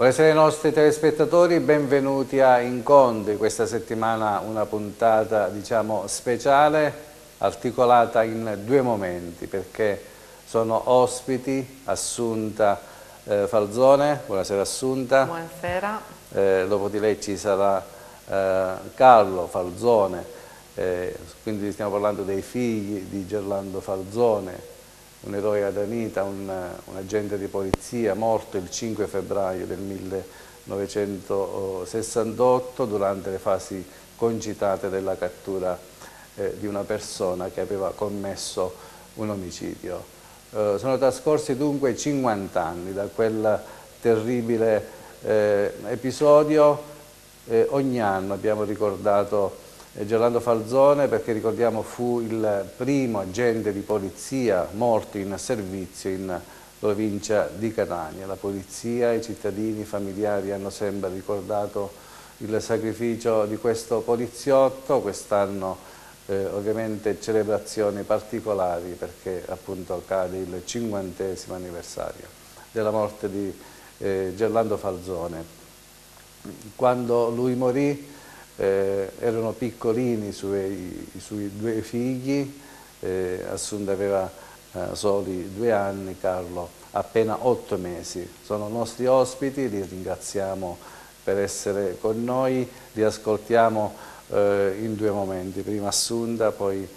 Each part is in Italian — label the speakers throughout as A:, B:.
A: Buonasera ai nostri telespettatori, benvenuti a Incontri. Questa settimana una puntata, diciamo, speciale, articolata in due momenti, perché sono ospiti Assunta Falzone. Buonasera Assunta.
B: Buonasera.
A: Dopo di lei ci sarà Carlo Falzone, quindi stiamo parlando dei figli di Gerlando Falzone, un eroe adanita, un agente di polizia morto il 5 febbraio del 1968 durante le fasi concitate della cattura di una persona che aveva commesso un omicidio. Sono trascorsi dunque 50 anni da quel terribile episodio. Ogni anno abbiamo ricordato Gerlando Falzone perché ricordiamo fu il primo agente di polizia morto in servizio in provincia di Catania. La polizia, i cittadini, i familiari hanno sempre ricordato il sacrificio di questo poliziotto. Quest'anno ovviamente celebrazioni particolari perché appunto cade il 50° anniversario della morte di Gerlando Falzone. Quando lui morì erano piccolini i suoi due figli, Assunta aveva soli 2 anni, Carlo appena 8 mesi. Sono nostri ospiti, li ringraziamo per essere con noi, li ascoltiamo in due momenti, prima Assunta, poi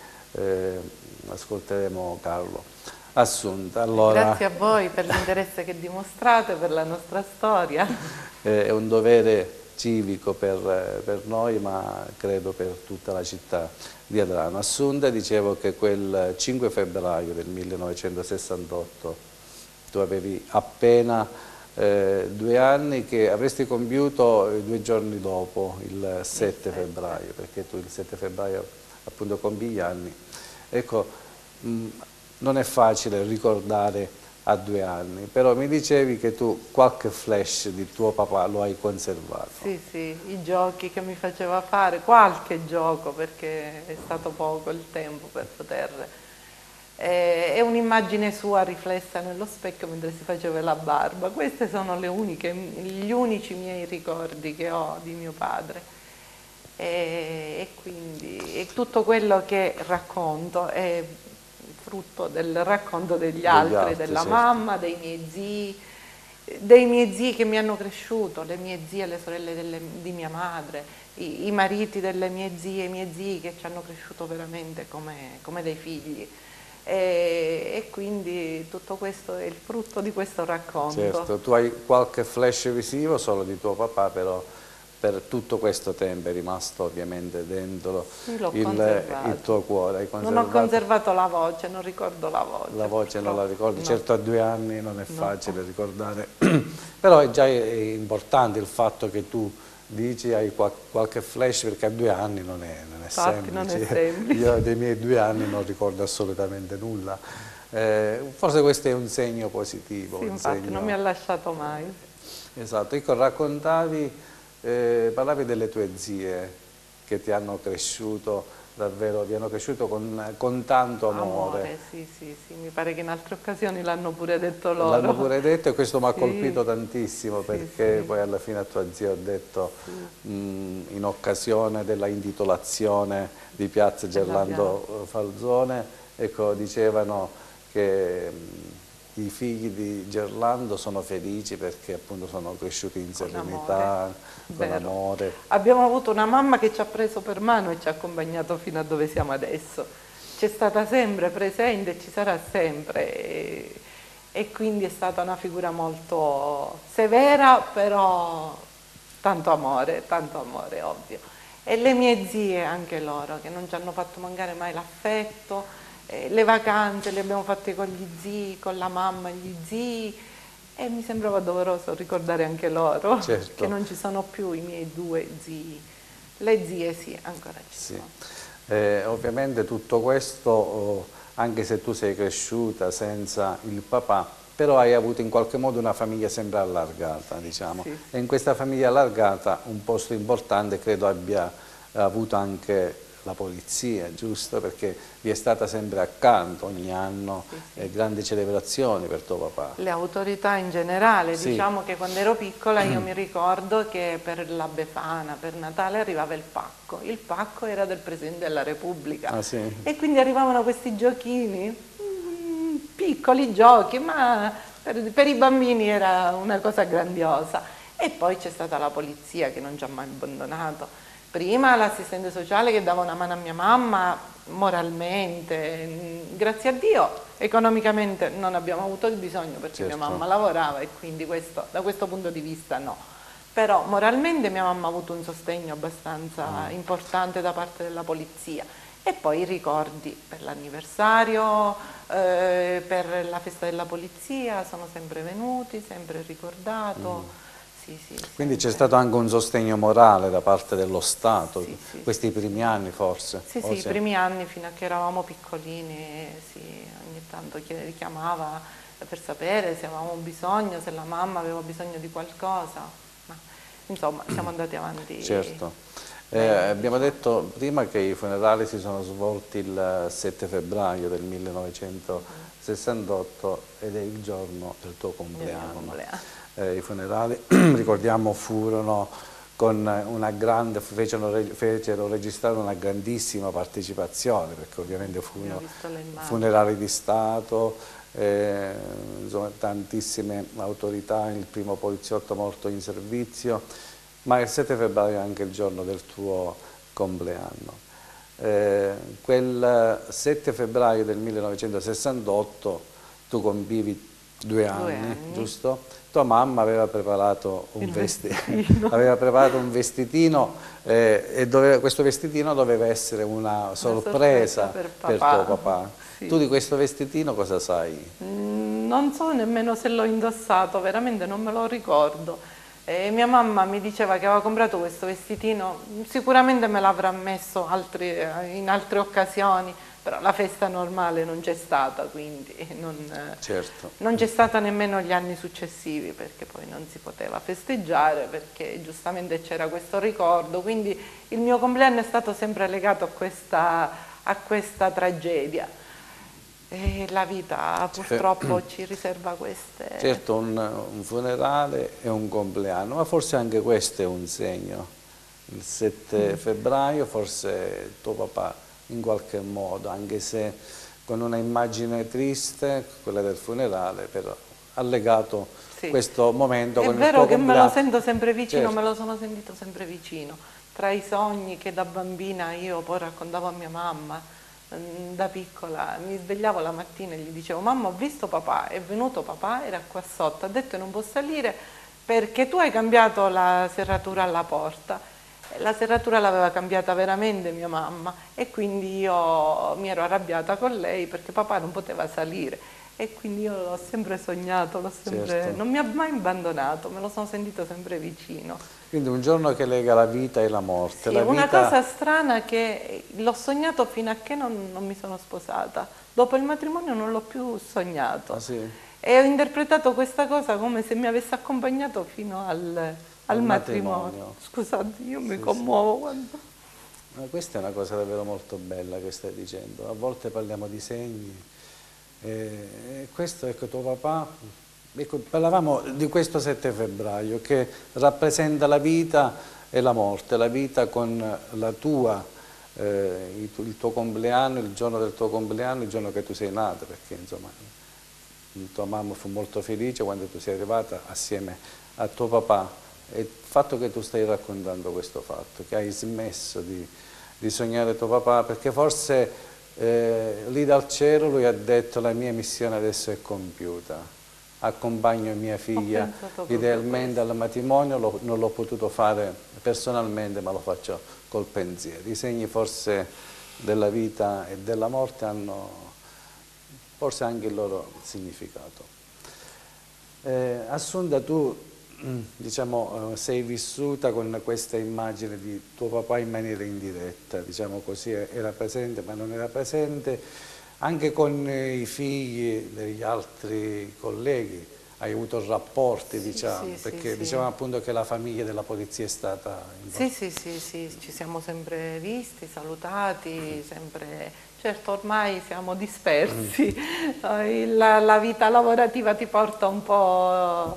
A: ascolteremo Carlo. Assunta, allora...
B: Grazie a voi per l'interesse che dimostrate per la nostra storia.
A: È un dovere civico per noi, ma credo per tutta la città di Adrano. Assunta, dicevo che quel 5 febbraio del 1968 tu avevi appena 2 anni, che avresti compiuto 2 giorni dopo, il 7 febbraio, perché tu il 7 febbraio appunto compi gli anni. Ecco, non è facile ricordare a 2 anni, però mi dicevi che tu qualche flash di tuo papà lo hai conservato.
B: Sì, sì, i giochi che mi faceva fare, qualche gioco, perché è stato poco il tempo per poter... È un'immagine sua riflessa nello specchio mentre si faceva la barba. Questi sono gli unici miei ricordi che ho di mio padre. E quindi tutto quello che racconto è frutto del racconto degli altri, della
A: certo.
B: mamma, dei miei zii che mi hanno cresciuto, le mie zie, le sorelle di mia madre, i mariti delle mie zie, i miei zii che ci hanno cresciuto veramente come dei figli. E quindi tutto questo è il frutto di questo racconto.
A: Certo, tu hai qualche flash visivo solo di tuo papà, però per tutto questo tempo è rimasto ovviamente dentro il tuo cuore. Hai
B: non ho conservato la voce, non ricordo la voce.
A: La voce non la ricordi,
B: no.
A: Certo a 2 anni non è facile ricordare, però è già importante il fatto che tu dici hai qualche flash, perché a 2 anni non è semplice.
B: Non è semplice.
A: Io dei miei 2 anni non ricordo assolutamente nulla. Forse questo è un segno positivo.
B: Sì, infatti non mi ha lasciato mai.
A: Esatto, ecco, parlavi delle tue zie che ti hanno cresciuto davvero, vi hanno cresciuto con tanto amore.
B: Sì, mi pare che in altre occasioni l'hanno pure detto loro.
A: L'hanno pure detto, e questo mi ha colpito tantissimo, perché poi alla fine a tua zia ho detto, in occasione della intitolazione di piazza Gerlando Falzone, ecco, dicevano che i figli di Gerlando sono felici perché appunto sono cresciuti in serenità, con amore.
B: Abbiamo avuto una mamma che ci ha preso per mano e ci ha accompagnato fino a dove siamo adesso. C'è stata sempre presente e ci sarà sempre, e quindi è stata una figura molto severa, però tanto amore, ovvio. E le mie zie, anche loro, che non ci hanno fatto mancare mai l'affetto. Le vacanze le abbiamo fatte con gli zii, con la mamma e gli zii, e mi sembrava doveroso ricordare anche loro,
A: certo,
B: che non ci sono più i miei 2 zii. Le zie sì, ancora ci sono.
A: Ovviamente tutto questo, anche se tu sei cresciuta senza il papà, però hai avuto in qualche modo una famiglia sempre allargata, diciamo. E in questa famiglia allargata un posto importante credo abbia avuto anche la polizia, giusto? Perché vi è stata sempre accanto ogni anno, grandi celebrazioni per tuo papà.
B: Le autorità in generale,
A: Sì.
B: diciamo che quando ero piccola io mi ricordo che per la Befana, per Natale arrivava il pacco era del Presidente della Repubblica,
A: Ah, sì?
B: e quindi arrivavano questi giochini, piccoli giochi, ma per i bambini era una cosa grandiosa. E poi c'è stata la polizia che non ci ha mai abbandonato. Prima l'assistente sociale che dava una mano a mia mamma moralmente, grazie a Dio, economicamente non abbiamo avuto il bisogno perché mia mamma lavorava, e quindi da questo punto di vista no. Però moralmente mia mamma ha avuto un sostegno abbastanza importante da parte della polizia. E poi i ricordi per l'anniversario, per la festa della polizia sono sempre venuti, sempre ricordato. Sì,
A: quindi c'è stato anche un sostegno morale da parte dello Stato, questi primi anni forse?
B: Sì, i primi anni fino a che eravamo piccolini, ogni tanto richiamava per sapere se avevamo bisogno, se la mamma aveva bisogno di qualcosa, ma insomma siamo andati avanti.
A: Certo. Abbiamo detto prima che i funerali si sono svolti il 7 febbraio del 1968 ed è il giorno del tuo compleanno. I funerali, ricordiamo, furono con una grande, fecero registrare una grandissima partecipazione, perché ovviamente furono funerali di Stato, insomma, tantissime autorità, il primo poliziotto morto in servizio, ma il 7 febbraio è anche il giorno del tuo compleanno. Quel 7 febbraio del 1968 tu compivi 2 anni, giusto? Tua mamma aveva preparato un vestitino e questo vestitino doveva essere una sorpresa per tuo papà. Sì. Tu di questo vestitino cosa sai?
B: Non so nemmeno se l'ho indossato, veramente non me lo ricordo. Mia mamma mi diceva che aveva comprato questo vestitino, sicuramente me l'avrà messo in altre occasioni, però la festa normale non c'è stata, quindi non c'è stata nemmeno gli anni successivi, perché poi non si poteva festeggiare, perché giustamente c'era questo ricordo, quindi il mio compleanno è stato sempre legato a questa tragedia. E la vita purtroppo ci riserva queste...
A: Certo, un funerale e un compleanno, ma forse anche questo è un segno. Il 7 febbraio forse tuo papà in qualche modo, anche se con una immagine triste, quella del funerale, però ha legato questo momento con il tuo compleanno.
B: È vero che me lo sento sempre vicino, me lo sono sentito sempre vicino. Tra i sogni che da bambina io poi raccontavo a mia mamma, da piccola mi svegliavo la mattina e gli dicevo: mamma, ho visto papà, è venuto papà, era qua sotto, ha detto non può salire perché tu hai cambiato la serratura alla porta. La serratura l'aveva cambiata veramente mia mamma, e quindi io mi ero arrabbiata con lei perché papà non poteva salire, e quindi io l'ho sempre sognato, non mi ha mai abbandonato, me lo sono sentito sempre vicino.
A: Quindi un giorno che lega la vita e la morte.
B: Sì, una cosa strana che l'ho sognato fino a che non mi sono sposata. Dopo il matrimonio non l'ho più sognato.
A: Ah, sì?
B: E ho interpretato questa cosa come se mi avesse accompagnato fino al matrimonio. Scusate, io mi commuovo quando...
A: Ma questa è una cosa davvero molto bella che stai dicendo. A volte parliamo di segni. Questo, ecco, tuo papà... Ecco, parlavamo di questo 7 febbraio che rappresenta la vita e la morte, la vita con la tua, il tuo compleanno, il giorno del tuo compleanno, il giorno che tu sei nata, perché insomma tua mamma fu molto felice quando tu sei arrivata assieme a tuo papà, e il fatto che tu stai raccontando questo fatto, che hai smesso di sognare tuo papà, perché forse lì dal cielo lui ha detto: la mia missione adesso è compiuta. Accompagno mia figlia idealmente al matrimonio, non l'ho potuto fare personalmente, ma lo faccio col pensiero. I segni forse della vita e della morte hanno forse anche il loro significato. Assunta, tu diciamo, sei vissuta con questa immagine di tuo papà in maniera indiretta, diciamo così, era presente ma non era presente. Anche con i figli degli altri colleghi hai avuto rapporti, diciamo,
B: sì,
A: perché
B: sì.
A: dicevamo appunto che la famiglia della polizia è stata importante.
B: Sì, ci siamo sempre visti, salutati, sempre. Certo, ormai siamo dispersi, la vita lavorativa ti porta un po',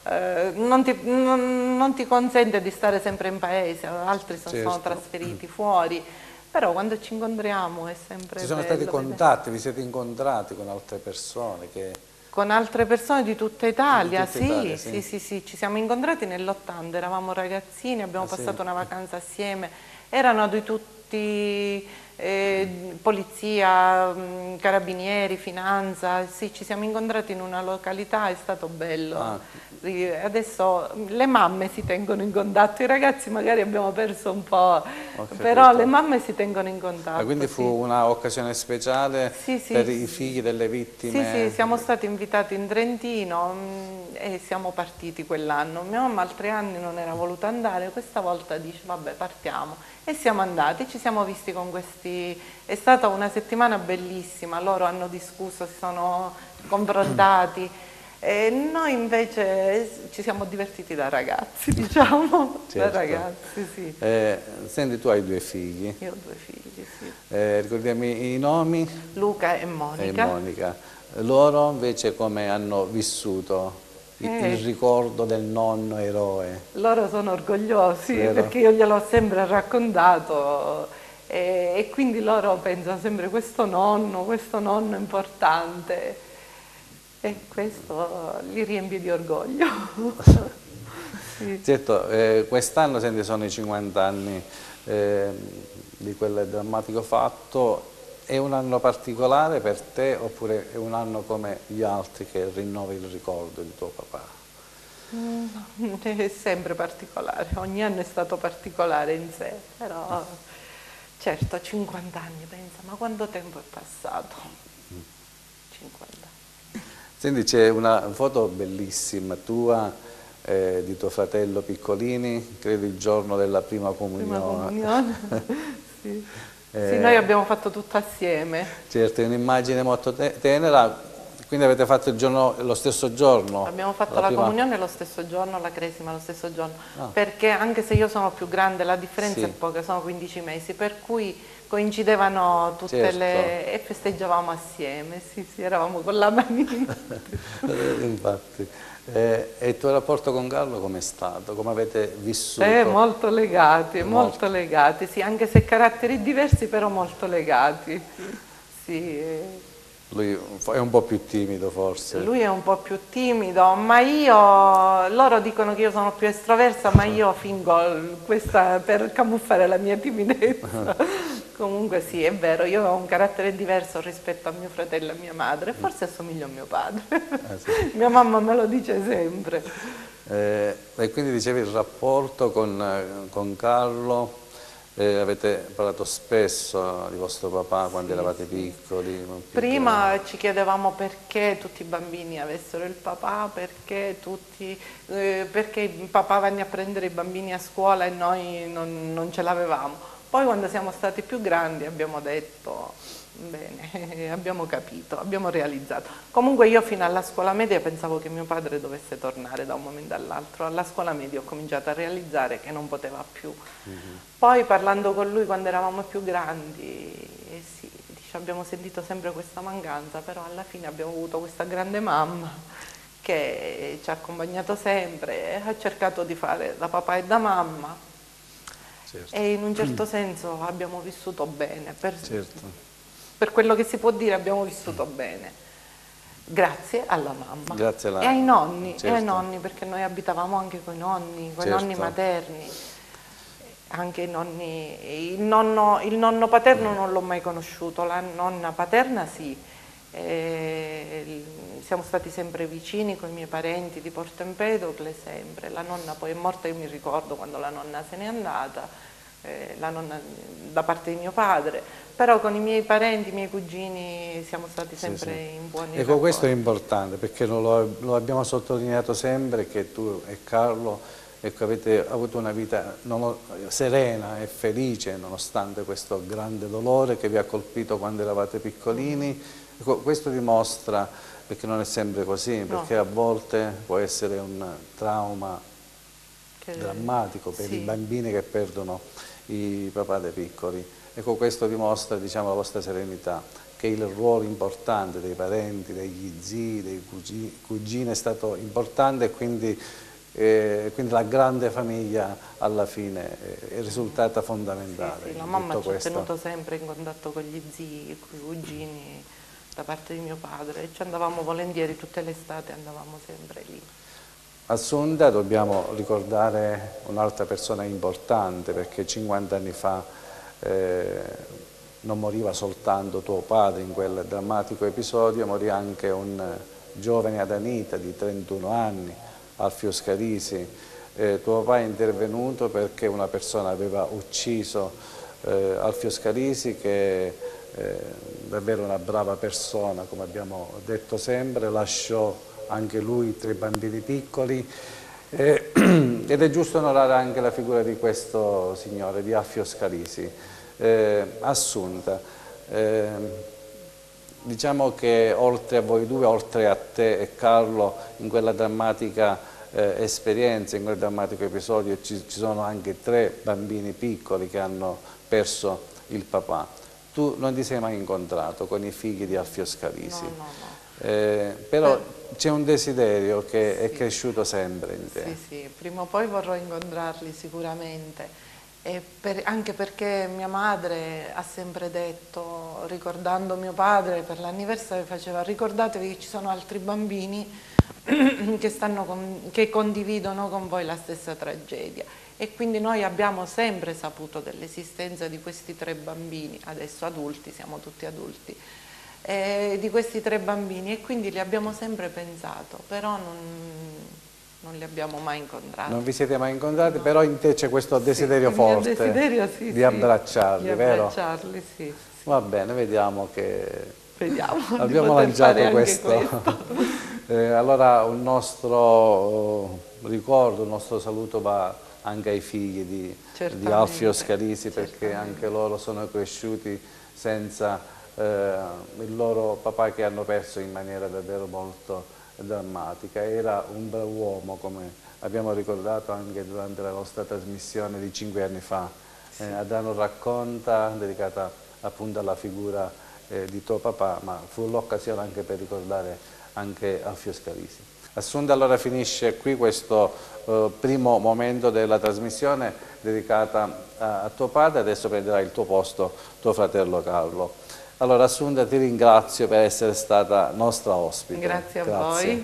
B: non ti consente di stare sempre in paese, altri sono
A: Certo.
B: trasferiti fuori, però quando ci incontriamo è sempre
A: Ci sono stati
B: bello vedere.
A: contatti, vi siete incontrati con altre persone che...
B: Con altre persone di tutta
A: Di
B: Italia,
A: tutta Italia,
B: sì, ci siamo incontrati nell'80, eravamo ragazzini, abbiamo
A: Ah, sì?
B: passato una vacanza assieme, erano di tutti, polizia, carabinieri, finanza, sì, ci siamo incontrati in una località, è stato bello.
A: Ah.
B: Adesso le mamme si tengono in contatto, i ragazzi magari abbiamo perso un po',
A: capito.
B: però le mamme si tengono in contatto.
A: Quindi fu
B: sì.
A: un'occasione speciale
B: Sì,
A: per i figli delle vittime?
B: Sì, siamo stati invitati in Trentino e siamo partiti quell'anno. Mia mamma altri anni non era voluta andare, questa volta dice vabbè partiamo e siamo andati, ci siamo visti con questi, è stata una settimana bellissima, loro hanno discusso, si sono confrontati e noi invece ci siamo divertiti da ragazzi, diciamo,
A: Certo.
B: da ragazzi, sì.
A: Senti, tu hai 2 figli.
B: Io ho 2 figli, sì.
A: Ricordiami i nomi?
B: Luca e Monica.
A: E Monica. Loro invece come hanno vissuto il ricordo del nonno eroe?
B: Loro sono orgogliosi
A: Vero?
B: perché io gliel'ho sempre raccontato e quindi loro pensano sempre questo nonno importante e questo li riempie di orgoglio. Sì.
A: Certo, quest'anno senti, sono i 50 anni di quel drammatico fatto. È un anno particolare per te oppure è un anno come gli altri che rinnova il ricordo di tuo papà?
B: È sempre particolare, ogni anno è stato particolare in sé, però certo 50 anni, pensa, ma quanto tempo è passato? 50 anni.
A: Senti, c'è una foto bellissima tua di tuo fratello Piccolini, credo il giorno della prima comunione.
B: Prima comunione, sì. Sì, noi abbiamo fatto tutto assieme.
A: Certo, è un'immagine molto tenera, quindi avete fatto il giorno, lo stesso giorno?
B: Abbiamo fatto la comunione lo stesso giorno, la cresima lo stesso giorno, perché anche se io sono più grande la differenza è poca, sono 15 mesi, per cui coincidevano tutte le... e festeggiavamo assieme, sì, eravamo con la manina.
A: Infatti. E il tuo rapporto con Carlo com'è stato? Come avete vissuto?
B: Molto legati, sì, anche se caratteri diversi, però molto legati. Sì.
A: Lui è un po' più timido forse.
B: Lui è un po' più timido, ma loro dicono che io sono più estroversa, ma io fingo questa per camuffare la mia timidezza. Comunque sì, è vero, io ho un carattere diverso rispetto a mio fratello e mia madre, forse assomiglio a mio padre. Sì. Mia mamma me lo dice sempre.
A: E quindi dicevi il rapporto con Carlo, avete parlato spesso di vostro papà quando eravate piccoli?
B: Prima ci chiedevamo perché tutti i bambini avessero il papà, perché il papà venne a prendere i bambini a scuola e noi non ce l'avevamo. Poi quando siamo stati più grandi abbiamo detto, bene, abbiamo capito, abbiamo realizzato. Comunque io fino alla scuola media pensavo che mio padre dovesse tornare da un momento all'altro. Alla scuola media ho cominciato a realizzare che non poteva più. Poi parlando con lui quando eravamo più grandi, sì, abbiamo sentito sempre questa mancanza, però alla fine abbiamo avuto questa grande mamma che ci ha accompagnato sempre, ha cercato di fare da papà e da mamma. Certo. E in un certo senso abbiamo vissuto bene, per quello che si può dire abbiamo vissuto bene, grazie alla mamma.
A: Grazie
B: e ai nonni, perché noi abitavamo anche con i nonni materni, anche il nonno paterno non l'ho mai conosciuto, la nonna paterna sì. Siamo stati sempre vicini con i miei parenti di Porto Empedocle, sempre. La nonna poi è morta, io mi ricordo quando la nonna se n'è andata, la nonna da parte di mio padre, però con i miei parenti, i miei cugini siamo stati sempre in buoni rapporti.
A: Questo è importante perché lo abbiamo sottolineato sempre che tu e Carlo avete avuto una vita serena e felice nonostante questo grande dolore che vi ha colpito quando eravate piccolini. Questo dimostra Perché non è sempre così,
B: No.
A: perché a volte può essere un trauma drammatico per i bambini che perdono i papà dei piccoli. Ecco, questo dimostra, diciamo, la vostra serenità, che il ruolo importante dei parenti, degli zii, dei cugini è stato importante, e quindi la grande famiglia alla fine è risultata fondamentale.
B: Sì, la mamma ci ha tenuto sempre in contatto con gli zii, con i cugini da parte di mio padre, e ci andavamo volentieri tutte le estate, andavamo sempre lì.
A: A Sunda dobbiamo ricordare un'altra persona importante, perché 50 anni fa non moriva soltanto tuo padre in quel drammatico episodio, morì anche un giovane adanita di 31 anni, Alfio Scalisi. Tuo papà è intervenuto perché una persona aveva ucciso Alfio Scalisi, che è davvero una brava persona, come abbiamo detto sempre, lasciò anche lui 3 bambini piccoli, ed è giusto onorare anche la figura di questo signore, di Alfio Scalisi. Assunta, diciamo che oltre a voi due, oltre a te e Carlo, in quella drammatica esperienza, in quel drammatico episodio ci sono anche 3 bambini piccoli che hanno perso il papà. Tu non ti sei mai incontrato con i figli di Alfio Scalisi?
B: No, no, no.
A: Però c'è un desiderio che è cresciuto sempre in te.
B: Sì, sì, prima o poi vorrò incontrarli sicuramente, anche perché mia madre ha sempre detto, ricordando mio padre per l'anniversario, faceva: ricordatevi che ci sono altri bambini che condividono con voi la stessa tragedia. E quindi noi abbiamo sempre saputo dell'esistenza di questi 3 bambini, adesso adulti, siamo tutti adulti, di questi 3 bambini, e quindi li abbiamo sempre pensato, però non li abbiamo mai incontrati.
A: Non vi siete mai incontrati, no. Però in te c'è questo
B: Sì,
A: desiderio forte
B: desiderio,
A: di abbracciarli,
B: di
A: vero?
B: abbracciarli, sì.
A: Va bene, vediamo che
B: abbiamo
A: lanciato questo. Allora un nostro ricordo, un nostro saluto va anche ai figli di Alfio Scalisi, perché anche loro sono cresciuti senza il loro papà, che hanno perso in maniera davvero molto drammatica. Era un bravo uomo, come abbiamo ricordato anche durante la nostra trasmissione di 5 anni fa, Adano racconta, dedicata appunto alla figura di tuo papà, ma fu l'occasione anche per ricordare anche Alfio Scalisi. Assunta, allora finisce qui questo primo momento della trasmissione dedicata a tuo padre. Adesso prenderà il tuo posto tuo fratello Carlo. Allora Assunta, ti ringrazio per essere stata nostra ospite.
B: Grazie a voi.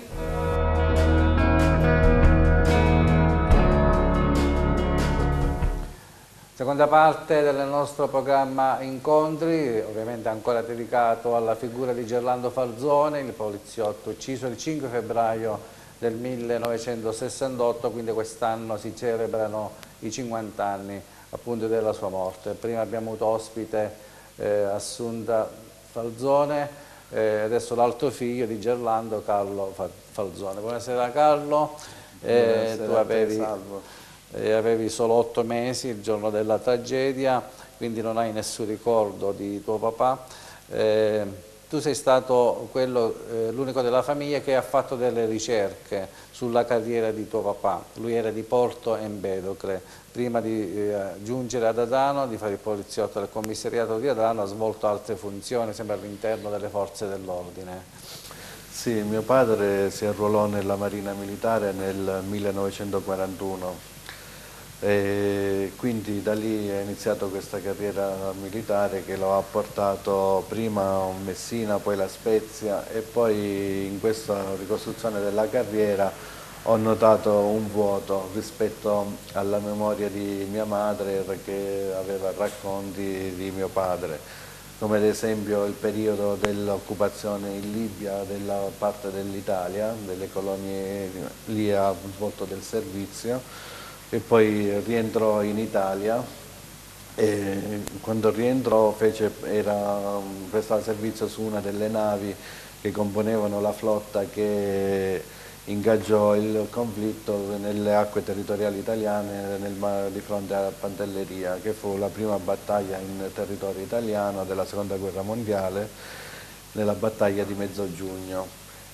A: Seconda parte del nostro programma Incontri, ovviamente ancora dedicato alla figura di Gerlando Falzone, il poliziotto ucciso il 5 febbraio del 1968, quindi quest'anno si celebrano i 50 anni appunto della sua morte. Prima abbiamo avuto ospite Assunta Falzone, adesso l'altro figlio di Gerlando, Carlo Falzone. Buonasera Carlo.
C: Buonasera,
A: Tu avevi solo 8 mesi il giorno della tragedia, quindi non hai nessun ricordo di tuo papà. Tu sei stato l'unico della famiglia che ha fatto delle ricerche sulla carriera di tuo papà. Lui era di Porto Empedocle. Prima di giungere ad Adano, di fare il poliziotto del commissariato di Adano, ha svolto altre funzioni, sempre all'interno delle forze dell'ordine.
C: Sì, mio padre si arruolò nella Marina Militare nel 1941 e quindi da lì è iniziato questa carriera militare che lo ha portato prima a Messina, poi La Spezia, e poi in questa ricostruzione della carriera ho notato un vuoto rispetto alla memoria di mia madre, che aveva racconti di mio padre, come ad esempio il periodo dell'occupazione in Libia della parte dell'Italia, delle colonie. Lì ha svolto del servizio e poi rientrò in Italia, e quando rientrò prestava servizio su una delle navi che componevano la flotta che ingaggiò il conflitto nelle acque territoriali italiane di fronte a Pantelleria, che fu la prima battaglia in territorio italiano della Seconda Guerra Mondiale, nella battaglia di Mezzo Giugno.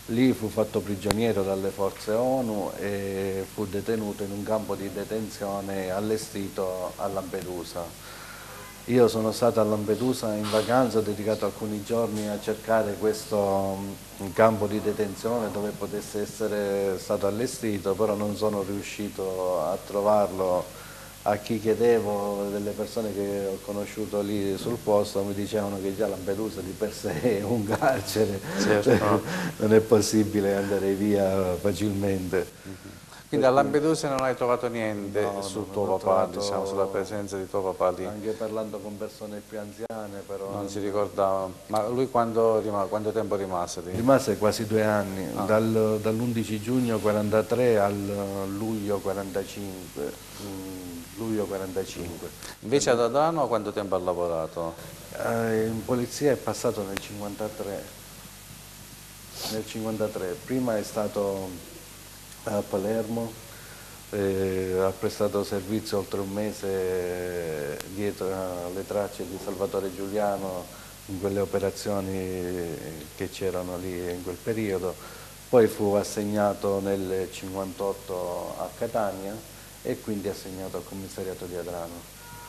C: Lì fu fatto prigioniero dalle forze ONU e fu detenuto in un campo di detenzione allestito a Lampedusa. Io sono stato a Lampedusa in vacanza, ho dedicato alcuni giorni a cercare questo campo di detenzione dove potesse essere stato allestito, però non sono riuscito a trovarlo. A chi chiedevo, delle persone che ho conosciuto lì sul posto, mi dicevano che già Lampedusa di per sé è un carcere,
A: Certo.
C: non è possibile andare via facilmente.
A: Quindi a Lampedusa non hai trovato niente
C: No,
A: su
C: non
A: tuo
C: ho
A: papà,
C: trovato,
A: diciamo, sulla presenza di tuo papà lì?
C: anche parlando con persone più anziane, però
A: Non si ricordava. Ma lui quando tempo rimase lì?
C: rimase quasi 2 anni, dall'11 giugno 43 al luglio 45. Luglio 45.
A: Invece ad Adrano quanto tempo ha lavorato?
C: In polizia è passato nel 53. Nel 53, prima è stato a Palermo, ha prestato servizio oltre un mese dietro alle tracce di Salvatore Giuliano in quelle operazioni che c'erano lì in quel periodo, poi fu assegnato nel 58 a Catania e quindi assegnato al commissariato di Adrano.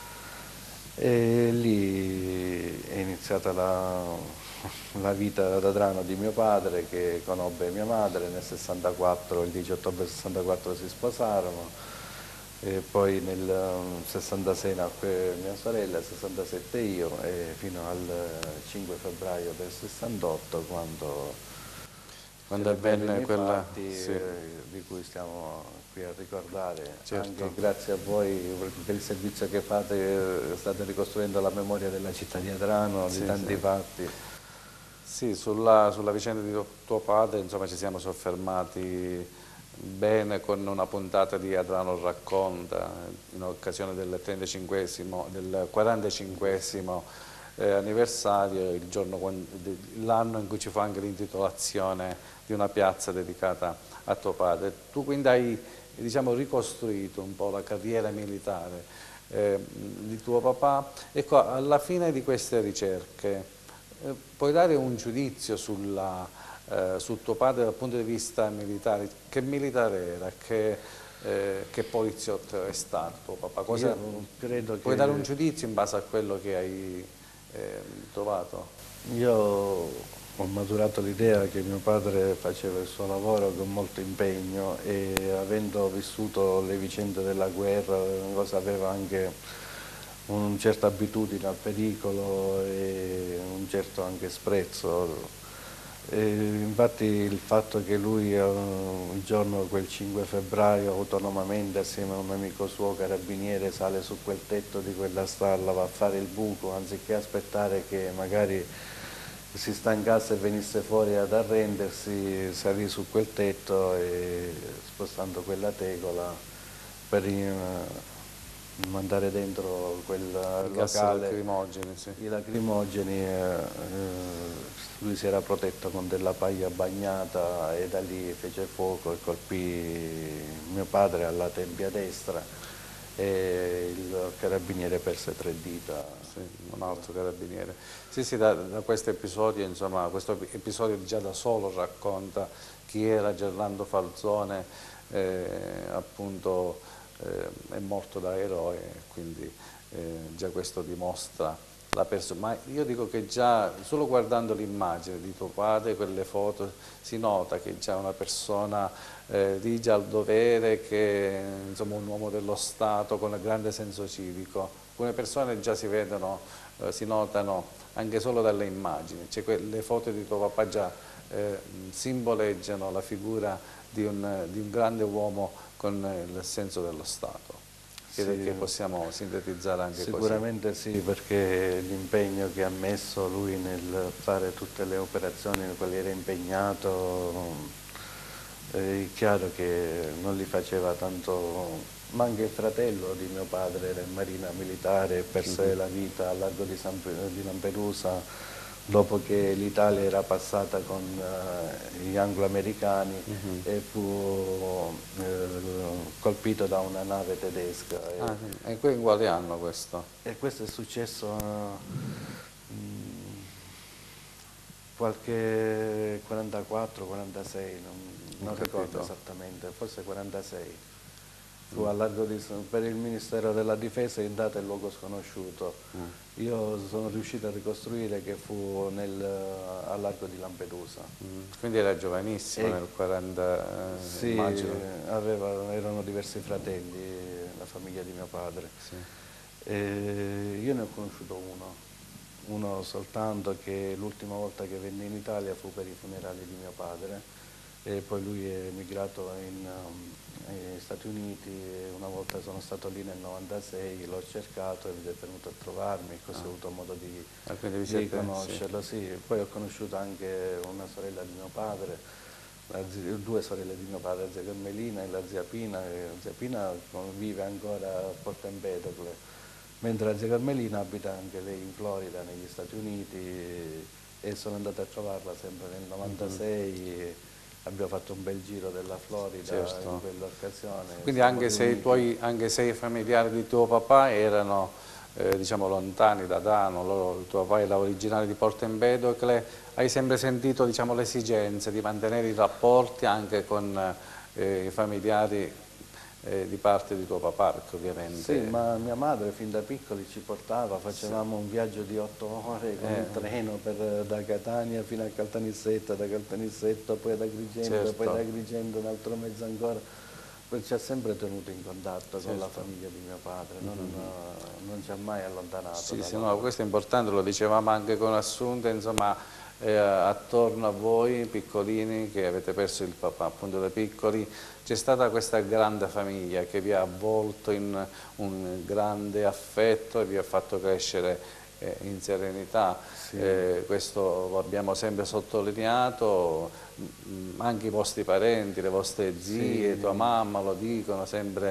C: E lì è iniziata la vita da Adrano di mio padre, che conobbe mia madre nel 64, il 10 ottobre 64 si sposarono, e poi nel 66 nacque mia sorella, nel 67 io, e fino al 5 febbraio del 68
A: Quando avvenne quella...
C: fatti
A: Sì,
C: di cui stiamo qui a ricordare,
A: certo.
C: anche grazie a voi per il servizio che fate, state ricostruendo la memoria della città di Adrano, di tanti fatti.
A: Sì, sulla vicenda di tuo padre, insomma, ci siamo soffermati bene con una puntata di Adrano Racconta in occasione del 35esimo, del 45esimo anniversario, l'anno in cui ci fu anche l'intitolazione di una piazza dedicata a tuo padre. Tu quindi hai, diciamo, ricostruito un po' la carriera militare di tuo papà. Ecco, alla fine di queste ricerche puoi dare un giudizio su tuo padre dal punto di vista militare? Che militare era? Che poliziotto è stato tuo papà? Puoi dare un giudizio in base a quello che hai trovato?
C: Io ho maturato l'idea che mio padre faceva il suo lavoro con molto impegno e avendo vissuto le vicende della guerra, aveva anche una certa abitudine al pericolo e un certo anche sprezzo. E infatti il fatto che lui il giorno, quel 5 febbraio, autonomamente assieme a un amico suo carabiniere sale su quel tetto di quella stalla, va a fare il buco, anziché aspettare che magari si stancasse e venisse fuori ad arrendersi, salì su quel tetto e spostando quella tegola per mandare dentro quel locale i lacrimogeni, lui si era protetto con della paglia bagnata e da lì fece fuoco e colpì mio padre alla tempia destra e il carabiniere perse 3 dita.
A: Sì, un altro carabiniere. Sì, sì, da questo episodio, insomma, questo episodio già da solo racconta chi era Gerlando Falzone, appunto è morto da eroe, quindi già questo dimostra la persona. Ma io dico che già solo guardando l'immagine di tuo padre, quelle foto, si nota che già una persona ligia al dovere, che insomma un uomo dello Stato con un grande senso civico. Alcune persone già si vedono, si notano anche solo dalle immagini, cioè le foto di tuo papà già simboleggiano la figura di un grande uomo con il senso dello Stato. Credo che possiamo sintetizzare anche
C: sicuramente così. Sì, perché l'impegno che ha messo lui nel fare tutte le operazioni nelle quali era impegnato, è chiaro che non li faceva tanto, ma anche il fratello di mio padre era in marina militare, perse la vita al largo di Lampedusa, dopo che l'Italia era passata con gli anglo-americani e fu colpito da una nave tedesca.
A: E qui in quale anno questo?
C: E questo è successo qualche 44, 46, non ricordo
A: capito.
C: esattamente, forse 46. Fu a Largo di, per il Ministero della Difesa in data e luogo sconosciuto. Io sono riuscito a ricostruire che fu a Largo di Lampedusa.
A: Quindi era giovanissimo nel 40,
C: Sì,
A: immagino.
C: erano diversi fratelli, la famiglia di mio padre.
A: Sì.
C: Io ne ho conosciuto uno soltanto, che l'ultima volta che venne in Italia fu per i funerali di mio padre, e poi lui è emigrato negli Stati Uniti, e una volta sono stato lì nel 96, l'ho cercato ed è venuto a trovarmi, così ho avuto modo di conoscerlo. Sì. Poi ho conosciuto anche una sorella di mio padre, due sorelle di mio padre, la zia Carmelina e la zia Pina. La zia Pina vive ancora a Porto Empedocle, mentre la zia Carmelina abita anche lei in Florida, negli Stati Uniti, e sono andato a trovarla sempre nel 96. Abbiamo fatto un bel giro della Florida in quell'occasione.
A: Quindi anche se i familiari di tuo papà erano diciamo lontani da Dano, tuo papà era originario di Porto Empedocle, hai sempre sentito diciamo, l'esigenza di mantenere i rapporti anche con i familiari di parte di tuo papà, perché ovviamente...
C: Sì, ma mia madre fin da piccoli ci portava, facevamo un viaggio di 8 ore con il treno da Catania fino a Caltanissetta, da Caltanissetta poi ad Agrigento, poi da Agrigento un altro mezzo ancora. Ci ha sempre tenuto in contatto con la famiglia di mio padre, non ci ha mai allontanato.
A: Sì, no, questo è importante, lo dicevamo anche con Assunta, insomma, attorno a voi piccolini che avete perso il papà appunto da piccoli, c'è stata questa grande famiglia che vi ha avvolto in un grande affetto e vi ha fatto crescere in serenità. Questo lo abbiamo sempre sottolineato, anche i vostri parenti, le vostre zie, tua mamma lo dicono sempre.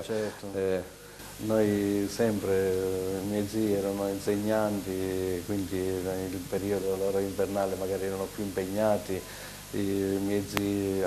C: Noi sempre, i miei zii erano insegnanti, quindi il periodo loro invernale magari erano più impegnati. I miei zii,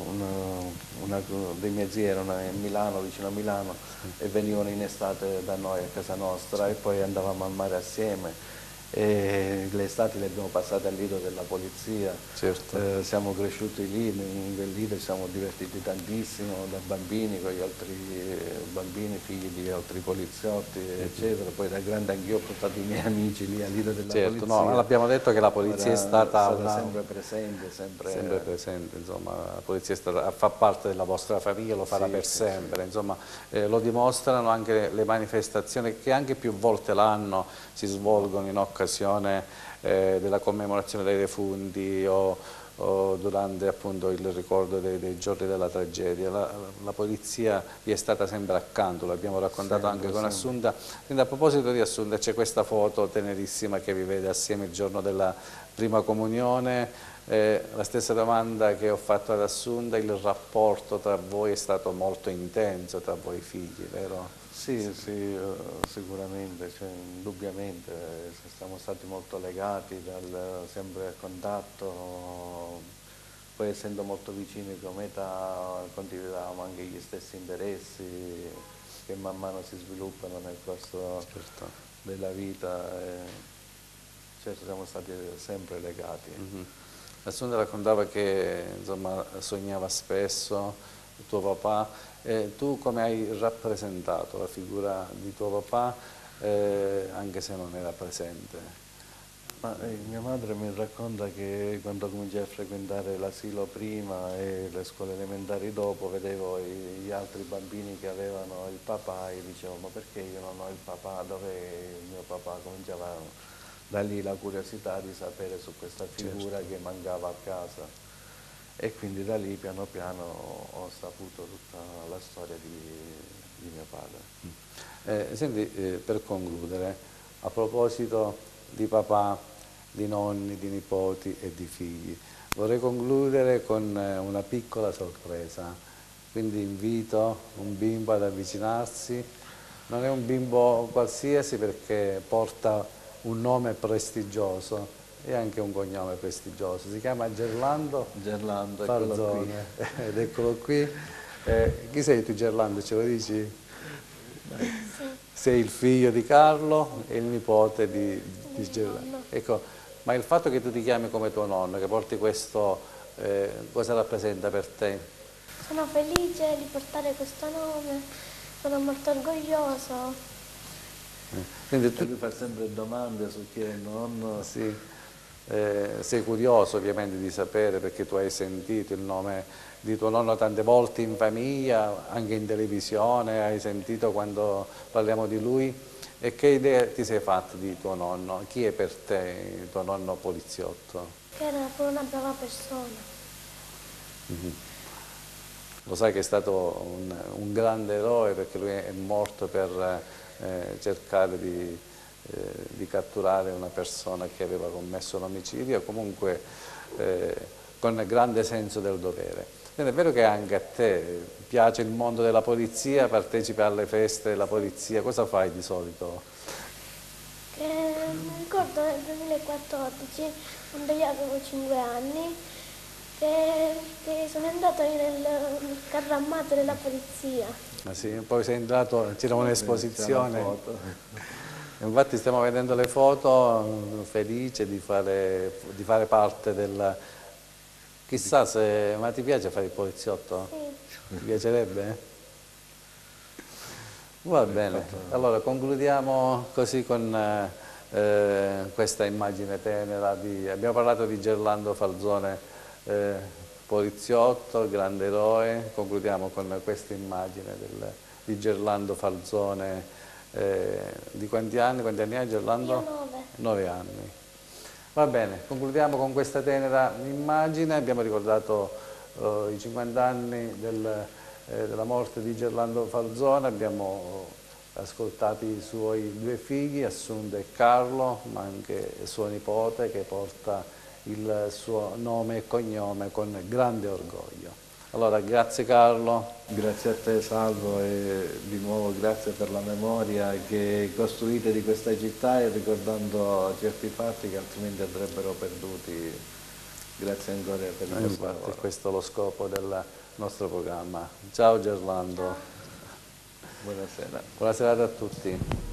C: dei miei zii erano in Milano, vicino a Milano, e venivano in estate da noi a casa nostra, e poi andavamo al mare assieme. E le estati le abbiamo passate al lido della polizia, siamo cresciuti lì, in quel lido ci siamo divertiti tantissimo da bambini con gli altri bambini, figli di altri poliziotti, eccetera. Poi da grande anch'io ho portato i miei amici lì al lido della polizia.
A: No, l'abbiamo detto che la polizia è stata
C: sempre presente,
A: sempre presente, insomma, la polizia fa parte della vostra famiglia, lo farà per sempre, insomma, lo dimostrano anche le manifestazioni che anche più volte l'anno si svolgono in occasione della commemorazione dei defunti o durante appunto il ricordo dei giorni della tragedia. La polizia vi è stata sempre accanto, l'abbiamo raccontato anche con Assunta. Quindi a proposito di Assunta c'è questa foto tenerissima che vi vede assieme il giorno della prima comunione. La stessa domanda che ho fatto ad Assunta, il rapporto tra voi è stato molto intenso, tra voi figli, vero?
C: Sì, sicuramente, cioè, indubbiamente, siamo stati molto legati, sempre a contatto, poi essendo molto vicini come età condividevamo anche gli stessi interessi che man mano si sviluppano nel corso della vita, certo siamo stati sempre legati.
A: Assunta raccontava che insomma, sognava spesso il tuo papà. Tu come hai rappresentato la figura di tuo papà anche se non era presente?
C: Mia madre mi racconta che quando cominciai a frequentare l'asilo prima e le scuole elementari dopo, vedevo gli altri bambini che avevano il papà e dicevo: ma perché io non ho il papà? Dov'è il mio papà? Cominciava da lì la curiosità di sapere su questa figura che mancava a casa. E quindi da lì piano piano ho saputo tutta la storia di mio padre.
A: Senti, per concludere, a proposito di papà, di nonni, di nipoti e di figli, vorrei concludere con una piccola sorpresa. Quindi invito un bimbo ad avvicinarsi. Non è un bimbo qualsiasi perché porta un nome prestigioso e anche un cognome prestigioso, si chiama Gerlando Farzone, ed eccolo qui. Chi sei tu, Gerlando, ce lo dici? Sei il figlio di Carlo e il nipote di Gerlando. Ecco, Ma il fatto che tu ti chiami come tuo nonno, che porti questo, cosa rappresenta per te?
D: Sono felice di portare questo nome, sono molto orgoglioso.
A: Quindi
C: Tu mi fai sempre domande su chi è il nonno.
A: sì, sei curioso ovviamente di sapere, perché tu hai sentito il nome di tuo nonno tante volte in famiglia, anche in televisione, hai sentito quando parliamo di lui. E che idea ti sei fatta di tuo nonno? Chi è per te il tuo nonno poliziotto?
D: Che era pure una brava persona.
A: Lo sai che è stato un grande eroe, perché lui è morto per cercare di catturare una persona che aveva commesso un omicidio, comunque con grande senso del dovere. Quindi è vero che anche a te piace il mondo della polizia, partecipi alle feste della polizia, cosa fai di solito?
D: Mi ricordo nel 2014, quando io avevo 5 anni, che sono andata nel carro armato della polizia.
A: Ah sì, poi sei entrato, c'era un'esposizione. Infatti stiamo vedendo le foto, felice di fare parte del... Chissà se... Ma ti piace fare il poliziotto?
D: Sì.
A: Ti piacerebbe? Va bene, allora concludiamo così con questa immagine tenera. Abbiamo parlato di Gerlando Falzone, poliziotto, grande eroe, concludiamo con questa immagine di Gerlando Falzone. Di quanti anni? Quanti anni hai Gerlando?
D: Io 9.
A: 9 anni. Va bene, concludiamo con questa tenera immagine. Abbiamo ricordato i 50 anni della morte di Gerlando Falzone, abbiamo ascoltato i suoi 2 figli, Assunta e Carlo, ma anche suo nipote che porta il suo nome e cognome con grande orgoglio. Allora, grazie Carlo.
C: Grazie a te Salvo e di nuovo grazie per la memoria che costruite di questa città e ricordando certi fatti che altrimenti andrebbero perduti. Grazie ancora per il vostro
A: Infatti,
C: lavoro.
A: questo è lo scopo del nostro programma. Ciao Gerlando.
C: Buonasera.
A: Buona serata a tutti.